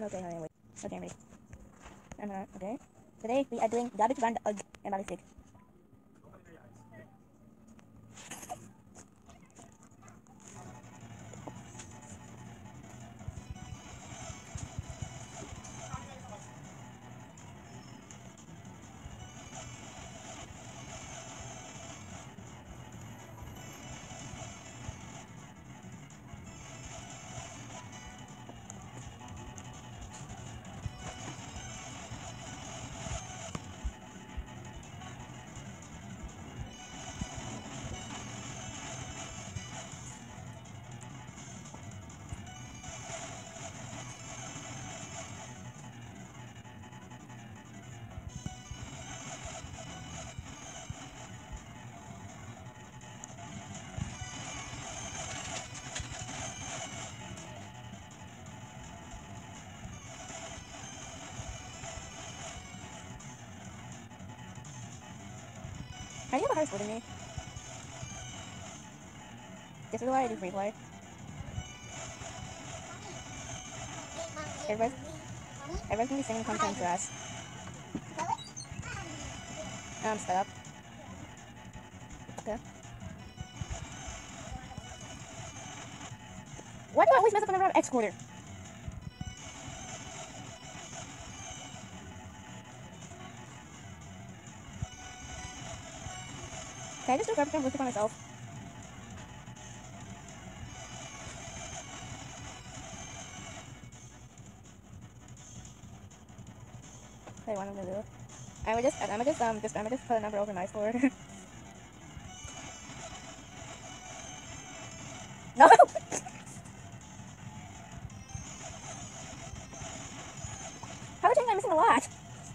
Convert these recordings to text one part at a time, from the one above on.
Okay, honey, wait. Okay, I'm ready. Okay. Today we are doing garbage band and ballistic. How do you have a higher score than me? This is why I do free play. Everyone's gonna be singing content to us. Sped up. Okay. Why do I always mess up whenever I have X-Quarter? Can I just do garbage and ballistic by myself? Okay, what I'm gonna do? I'm gonna just put a number over my score. No! How much am I missing a lot?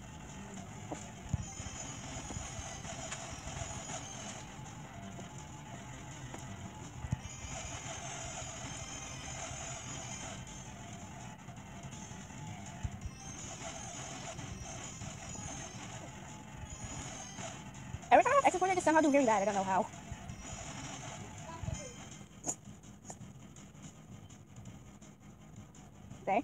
Every time I have X-Quarter, I just somehow do very bad. I don't know how. Okay.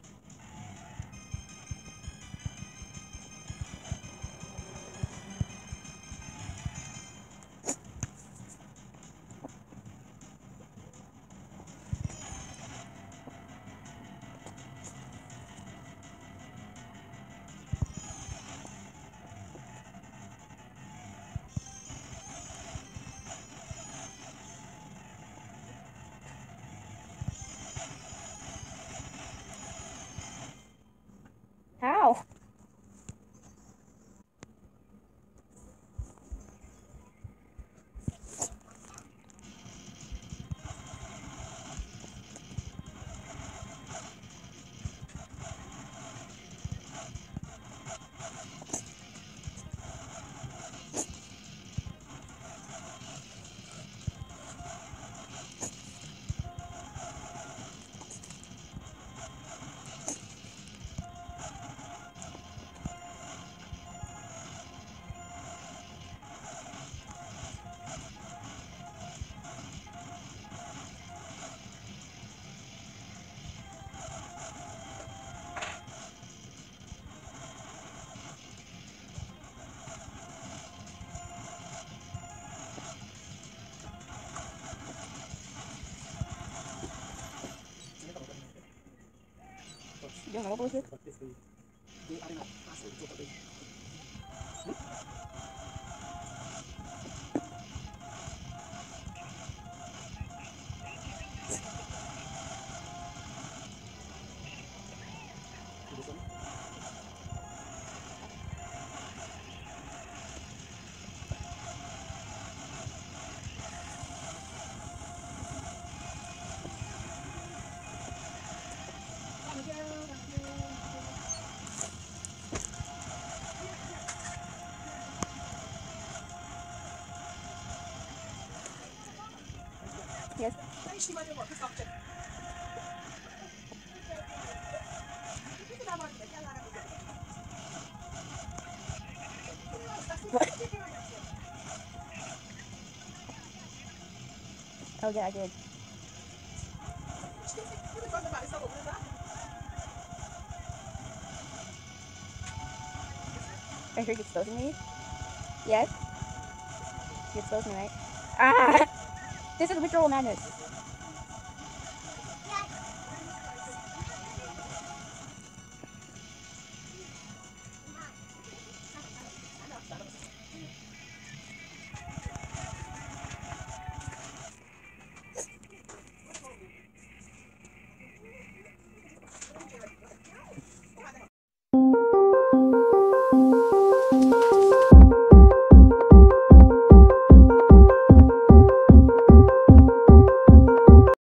How? You don't know what ballistic? Yes. Oh yeah, I did. Are you exposing me? Yes? You exposed me, right? Ah! This is literal madness.